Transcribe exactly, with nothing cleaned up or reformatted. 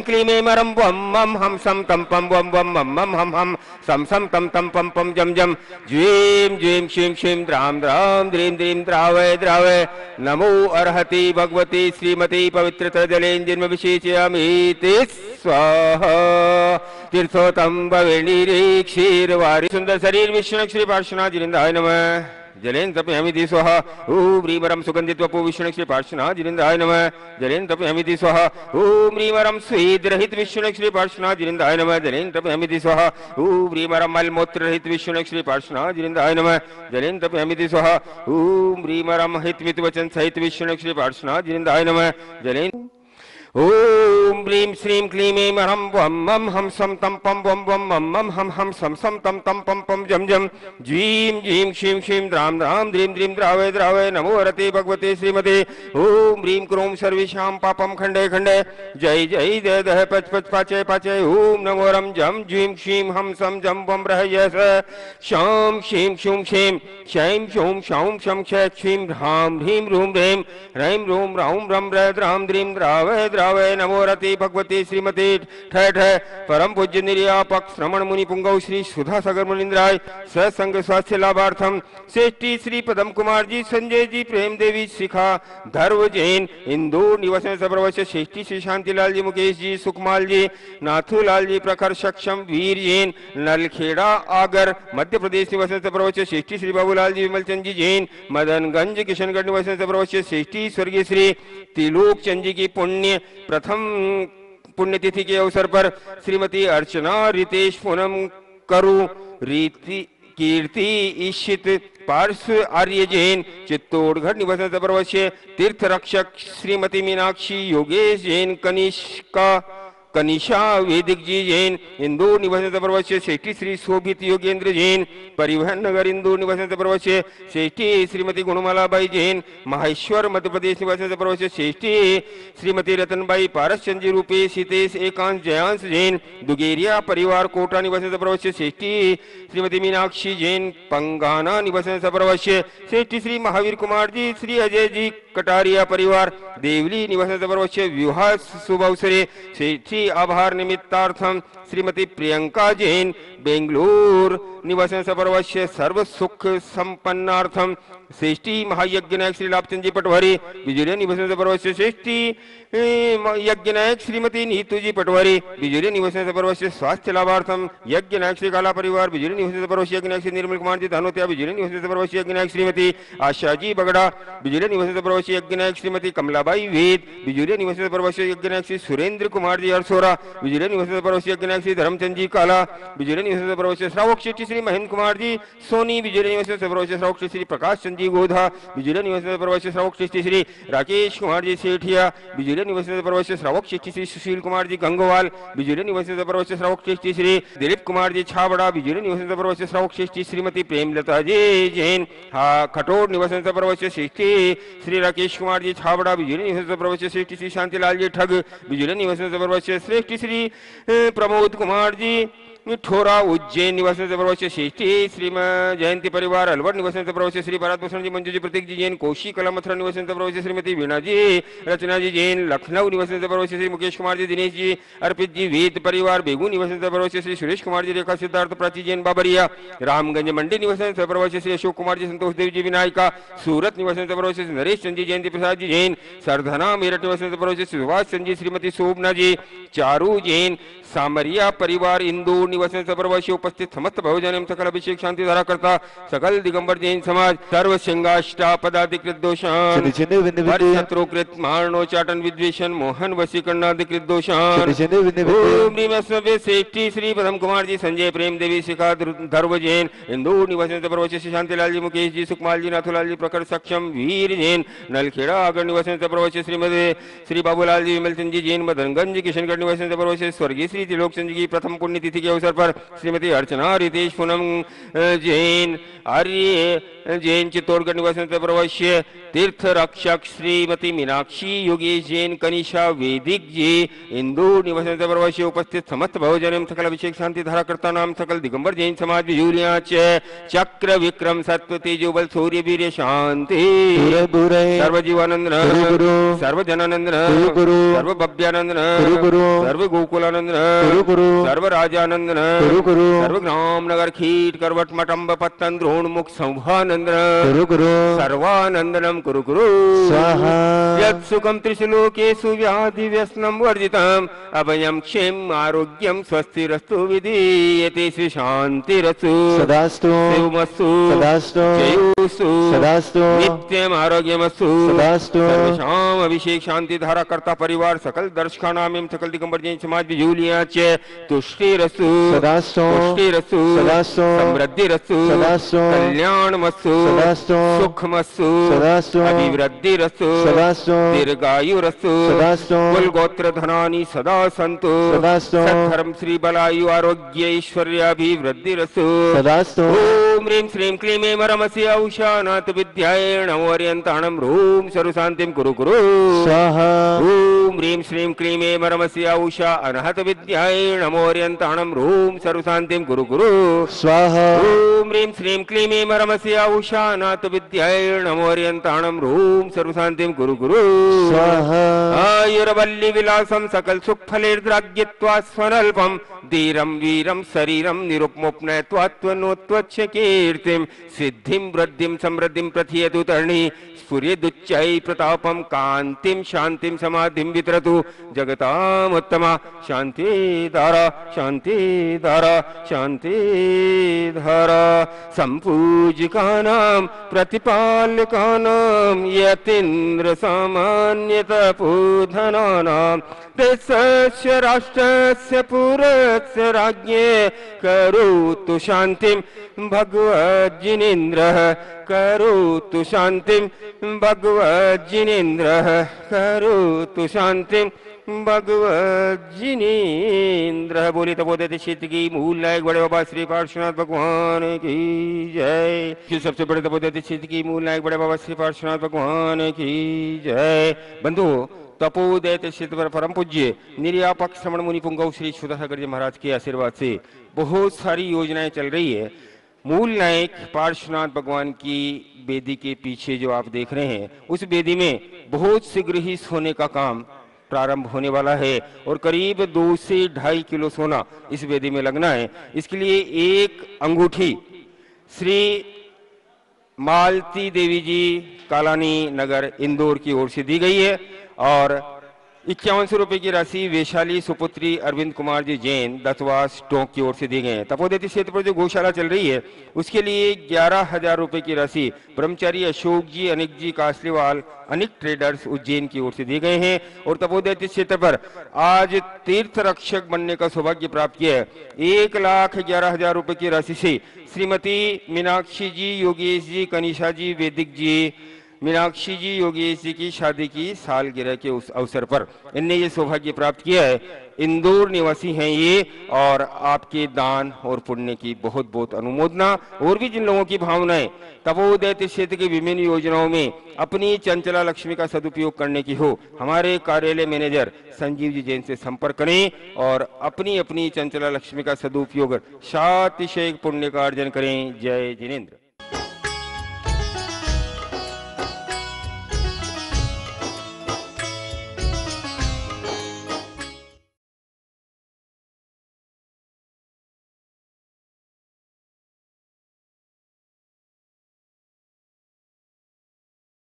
क्लीं ऐं मरं वं मं हम सम तम पम वम वम मम मम हम हम सम सम तम तम पम पम जम जम ज्वीं ज्वीं क्षीं क्षीं द्रां द्रां द्रीं द्रीं द्रावय द्रावय नमो अर्हति भगवती श्रीमती पवित्रता जलेन जन्म विशेषयामीति स्वाहा। तीर्थोतम भवेणीरे क्षीरवारी सुंदर शरीर विष्णु श्री पार्श्वनाथ जिनेन्द्राय नमः जलेन तपयामिति स्वाहा। ओम ह्रीमरम सुगंधित्वपो विष्णु श्री पार्श्वनाथ जिनेन्द्राय नमः जलेन तपयामिति स्वाहा। ओम ह्रीमरम स्वेद रहित विष्णु श्री पार्श्वनाथ जिनेन्द्राय नमः जलेन तपयामिति स्वाहा। ओम ह्रीमरम मलमूत्र रहित विष्णु श्री पार्श्वनाथ जिनेन्द्राय नमः जलेन तपयामिति स्वाहा। ओम ह्रीमरम हितमित वचन सहित विष्णु श्री पार्श्वनाथ जिनेन्द्राय नमः जलेन। ओम ह्रीं श्रीं क्लीं ऐं मरं वं मं हम सम तम पम वम वम मम मम हम हम सम सम तम तम पम पम जम जम ज्वीं ज्वीं क्षीं क्षीं द्रां द्रां द्रीं द्रीं द्रावय द्रावय नमो हरते भगवते श्रीमते। ओम ह्रीं क्रों सर्वेषां पापं खंडे खंडे जय जय जय दह पच पच पाचय पाचय। ओम नमो रम जम ज्वीं क्षीं हम सम जम वम रहयस शां क्षीं क्षूं क्षीं क्षैं क्षौं क्षौं शं क्षय क्षीं ह्रां ह्रीं रूं ह्रीं ह्रैं रूं रौं रं र द्रां द्रीं द्रावय द्रावय नमो रति भगवती श्रीमती ठय ठय परम पूज्य निर्यापक श्रवण मुनि पुंगव श्री सुधा सागर मुनिंद्राय सत्संग स्वास्थ्य लाभार्थम श्रेष्ठी श्री पदम कुमार जी संजय जी प्रेम देवी शिखा धर्व जैन इंदौर निवासी सप्रवश्य श्रेष्ठी श्री शांतिलाल जी मुकेश जी सुकमाल जी नाथूलाल जी प्रखर सक्षम वीर जैन नलखेड़ा आगर मध्य प्रदेश निवासी सप्रवश्य श्रेष्ठी श्री बाबूलाल जी विमलचंद जी जैन मदनगंज किशनगढ़ निवासी सप्रवश्य श्रेष्ठी स्वर्गीय श्री त्रिलोक चंद जी की पुण्य प्रथम पुण्यतिथि के अवसर पर श्रीमती अर्चना रितेश पूनम करु रीति कीर्ति ईशित पार्श्व आर्य जैन चित्तौड़गढ़ निवासी सप्रवश्य तीर्थ रक्षक श्रीमती मीनाक्षी योगेश जैन कनिष्का कनिशा वेदिक जी जैन इंदौर निवासी सप्रवश्य श्रेष्ठी श्री शोभित योगेंद्र जैन परिवहन नगर इंदौर निवासी सप्रवश्य श्रेष्ठी श्रीमती गुणमालाबाई जैन माहेश्वर मध्य प्रदेश निवासी सप्रवश्य श्रेष्ठी श्रीमती रतनबाई पारसचंद जी रूपेश हितेश एकांश जयांश जैन दुगेरिया परिवार कोटा निवासी सप्रवश्य श्रेष्ठी श्रीमती मीनाक्षी जैन पंगाना निवासी सप्रवश्य श्रेष्ठी श्री महावीर कुमार जी श्री अजय जी कटारिया परिवार देवली निवासी सप्रवश्य विवाह शुभ अवसरे श्रेष्ठी आभार निमित्तार्थम श्रीमती प्रियंका जैन बेंगलुर निवासी सप्रवश्य सर्व सुख संपन्नार्थम श्रेष्ठी महायज्ञ नायक श्री लाभचंद जी पटवारी बिजुलिया निवासी सप्रवश्य श्रेष्ठी यज्ञ नायक श्रीमती नीतू जी पटवारी बिजुलिया निवासी सप्रवश्य स्वास्थ्य लाभार्थम यज्ञ नायक श्री काला परिवार बिजुलिया निवासी सप्रवश्य यज्ञ नायक श्री निर्मल कुमार जी धानोतिया बिजुलिया निवासी सप्रवश्य यज्ञ नायक श्रीमती आशा जी बगड़ा बिजुलिया निवासी सप्रवश्य यज्ञ नायक श्रीमती कमलाबाई वेद बिजुलिया निवासी सप्रवश्य यज्ञ नायक श्री सुरेंद्र कुमार जी अरसोरा बिजुलिया निवासी सप्रवश्य यज्ञ नायक श्री धर्मचंद जी काला बिजुलिया निवासी सप्रवश्य श्रावक श्रेष्ठी श्री महेंद्र कुमार जी सोनी बिजुलिया निवासी सप्रवश्य श्रावक श्री प्रकाश चंद जी गोधा बिजुलिया निवासी सप्रवश्य श्रावक श्रेष्ठी श्री राकेश कुमार जी सेठिया बिजुलिया निवासी सप्रवश्य श्रावक श्रेष्ठी श्री सुशील कुमार जी गंगवाल बिजुलिया निवासी सप्रवश्य श्रावक श्रेष्ठी श्री दिलीप कुमार जी छाबड़ा बिजुलिया निवासी सप्रवश्य श्रावक श्रेष्ठी श्रीमती प्रेमलता जी जैन खटोर निवासी सप्रवश्य श्रेष्ठी श्री राकेश कुमार जी छाबड़ा बिजुलिया निवासी सप्रवश्य श्रेष्ठी श्री शांतिलाल जी ठग बिजुलिया निवासी सप्रवश्य श्रेष्ठी श्री प्रमोद कुमार जी ठोरा उज्जैन निवासी सप्रवश्य श्रेष्ठी श्री जयंती परिवार अलवर निवासी सप्रवश्य श्री भारत भूषण जी मंजू जी प्रतीक जी जैन कोशी कला मथुरा निवासी सप्रवश्य श्रीमती वीणा जी रचना जी जैन लखनऊ निवासी सप्रवश्य श्री मुकेश कुमार जी दिनेश जी अर्पित जी वेद परिवार बेगू निवासी सप्रवश्य श्री सुरेश कुमार जी रेखा सिद्धार्थ प्राची जैन बाबरिया रामगंज मंडी निवासी सप्रवश्य श्री अशोक कुमार जी संतोष देव जी विनायका सूरत निवासी सप्रवश्य श्री नरेश चंद जी जयंती प्रसाद जी जैन सरधना मेरठ निवासी सप्रवश्य श्री सुभाष चंद जी श्रीमती शोभना जी चारू जैन सामरिया परिवार इंदौर निवासी सप्रवश्य उपस्थित समस्त बहुजन एवं सकल अभिषेक शांति धारा करता सकल दिगंबर जैन समाज सर्व सिंगाष्टा पदाधिकृत दोषान शत्रुकृत मारणोचाटन विद्वेषण मोहन वशीकरणाधिकृत दोषान ओम श्रेष्ठी श्री पदम कुमार जी संजय प्रेम देवी शिखा धर्व जैन इंदौर निवासी सप्रवश्य श्री शांतिलाल जी मुकेश जी सुकमाल जी नाथूलाल जी प्रखर सक्षम वीर जैन नलखेड़ा आगर निवासी सप्रवश्य श्रीमती श्री बाबूलाल जी विमलचंद जी जैन मदनगंज किशनगढ़ निवासी सप्रवश्य स्वर्गीय श्री श्री त्रिलोक चंद्र की प्रथम पुण्यतिथि के अवसर पर श्रीमती अर्चना रितेश पूनम जैन आर्य जैन चित्तौड़गढ़ निवासी प्रवश्य तीर्थ रक्षक श्रीमती मीनाक्षी योगेश जैन कनिषा वैदिक जी इंदौर निवासी प्रवश्य उपस्थित समस्त भवजन एवं सकल अभिषेक शांति धाराकर्ता नाम सकल दिगंबर जैन समाज बिजूलिया चक्र विक्रम सत्व तेजो बल सूर्य वीर्य शांति सर्व जीवानंद सर्व जनानंद सर्व भव्यानंद सर्व गोकुलानंद सर्व राजानंद सर्व ग्राम नगर खीट करवट मटम्ब पत्तन द्रोण मुख संभानंद सर्वानंदनम कुरु कुरु स्वाहा यत् सुखम त्रिशलोकेषु व्याधि व्यसनम वर्जितम अभयम क्षेम आरोग्यम स्वस्तिरस्तु विधीयते श्री शांतिरस्तु सदास्तु शिवमस्तु सदास्तु जयोस्तु सदास्तु नित्यम आरोग्यमस्तु सदास्तु सर्वशाम अभिषेक शांति धारा कर्ता परिवार सकल दर्शकानाम एवं सकल दिगंबर जैन समाज बिजूलिया च तुष्टिरस्तु सदास्तु पुष्टिरस्तु सदास्तु समृद्धिरस्तु सदास्तु कल्याणमस्तु सदास्तु सुखमस्तु सदास्तु अभिवृद्धिरस्तु सदास्तु दीर्घायुरस्तु सदास्तु कुल गोत्र धनानि सदा सन्तु सदास्तु सद्धर्म श्री बलायु आरोग्य ऐश्वर्याभिवृद्धिरस्तु सदास्तु ओम ह्रीं श्रीं क्लीं ऐं रमसि औषानाथ विद्याय नमोरियन्ताणं ह्रूं सर्वशान्तिं कुरु कुरु स्वाहा ओम ह्रीं श्रीं क्लीं ऐं रमसि औषा अनहत विद्याय नमोरियन्ताणं ह्रूं सर्वशान्तिं कुरु कुरु स्वाहा ओम ह्रीं श्रीं क्लीं ऐं रमसि औषानाथ विद्याय नमोरियन्ताणं ह्रूं सर्वशान्तिं कुरु कुरु स्वाहा आयुर्वल्ली विलासं सकल सुख फलेर्द्राग्यत्वा स्वनल्पं धीरं वीरं शरीरं निरुपमोपनयत्वात्वनोत्वच्छ कीर्तिं सिद्धिं वृद्धिं समृद्धिं प्रथियतु तर्णी स्फुरेदुच्चै प्रतापं कान्तिं शान्तिं समाधिं वितरतु जगतामुत्तमा शान्ति धारा शान्ति धारा शान्ति धारा संपूजिकानां प्रतिपालकानां यतीन्द्र सामान्यतपोधनानां देशस्य राष्ट्रस्य पुरस्य राज्ञे करोतु शान्तिं भगवज्जिनेन्द्रः करोतु शान्तिं भगवज्जिनेन्द्रः करोतु शान्तिं भगवज्जिनेन्द्रः। बोले तपोदैत्य क्षेत्र की मूल नायक बड़े बाबा श्री पार्श्वनाथ भगवान की जय। सबसे बड़े तपोदैत्य क्षेत्र की मूल नायक बड़े बाबा श्री पार्श्वनाथ भगवान की जय। बंधुओं, तपोदैत्य क्षेत्र पर परम पूज्य निर्यापक श्रवण मुनि पुंगव श्री सुधाकर जी महाराज के आशीर्वाद से बहुत सारी योजनाएं चल रही है। मूल नायक पार्श्वनाथ भगवान की वेदी के पीछे जो आप देख रहे हैं, उस वेदी में बहुत शीघ्र ही सोने का काम प्रारंभ होने वाला है और करीब दो से ढाई किलो सोना इस वेदी में लगना है। इसके लिए एक अंगूठी श्री मालती देवी जी कालानी नगर इंदौर की ओर से दी गई है और इक्यावन सौ रुपए की राशि वैशाली सुपुत्री अरविंद कुमार जी जैन दत्तवास टोंक की ओर से दी गई है। तपोदैत्य क्षेत्र पर जो गौशाला चल रही है उसके लिए ग्यारह हजार रुपए की राशि ब्रह्मचारी अशोक जी अनिक जी कासलीवाल अनिक ट्रेडर्स उज्जैन की ओर से दिए गए हैं। और तपोदैत्य क्षेत्र पर आज तीर्थ रक्षक बनने का सौभाग्य प्राप्त किया है। एक लाख ग्यारह हजार रुपए की राशि से श्रीमती मीनाक्षी जी योगेश जी कनिषा जी वैदिक जी मीनाक्षी जी योगेश जी की शादी की सालगिरह के उस अवसर पर इनने ये सौभाग्य प्राप्त किया है। इंदौर निवासी हैं ये और आपके दान और पुण्य की बहुत बहुत अनुमोदना। और भी जिन लोगों की भावनाएं तपोदैत्य क्षेत्र की विभिन्न योजनाओं में अपनी चंचला लक्ष्मी का सदुपयोग करने की हो, हमारे कार्यालय मैनेजर संजीव जी जैन से संपर्क करें और अपनी अपनी चंचला लक्ष्मी का सदुपयोग सातिशय पुण्य का अर्जन करें। जय जिनेन्द्र।